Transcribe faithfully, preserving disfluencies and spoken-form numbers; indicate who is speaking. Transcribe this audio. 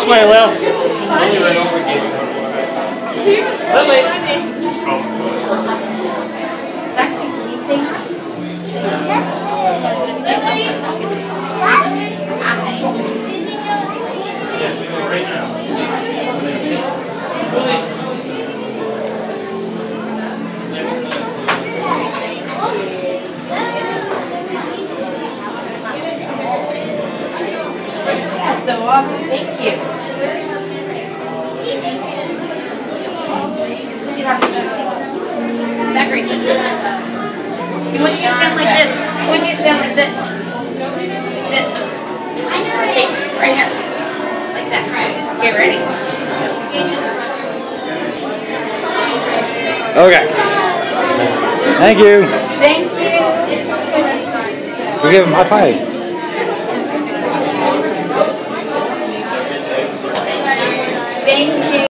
Speaker 1: way, Lil. Lily.
Speaker 2: That's so awesome. Thank you. Zachary, we want you to stand like this. We want you to stand like this. This. Okay, right here. Like that. Okay, ready?
Speaker 1: Okay. Thank you.
Speaker 2: Thank you.
Speaker 1: We give him a high five.
Speaker 2: Thank you.